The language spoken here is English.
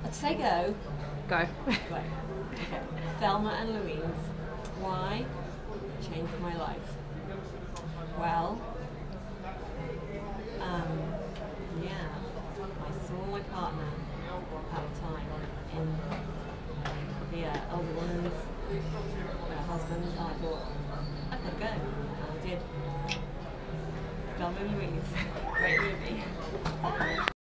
I'd say go. Go. Right. Okay. Thelma and Louise. Why? Changed my life. Well, yeah. I saw my partner at the time in the older woman's husband, and I thought, I could go. And I did. Thelma and Louise. Great movie. Bye.